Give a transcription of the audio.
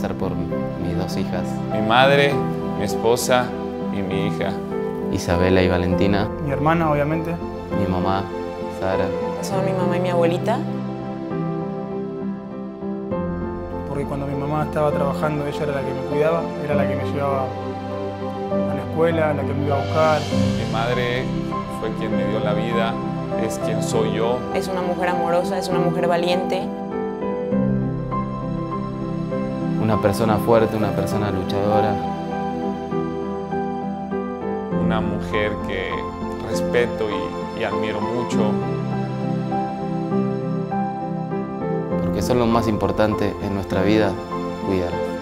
empezar por mis dos hijas. Mi madre, mi esposa y mi hija. Isabela y Valentina. Mi hermana, obviamente. Mi mamá, Sara. Son mi mamá y mi abuelita. Porque cuando mi mamá estaba trabajando, ella era la que me cuidaba, era la que me llevaba a la escuela, la que me iba a buscar. Mi madre fue quien me dio la vida, es quien soy yo. Es una mujer amorosa, es una mujer valiente. Una persona fuerte, una persona luchadora. Una mujer que respeto y admiro mucho. Porque son lo más importante en nuestra vida, cuidar.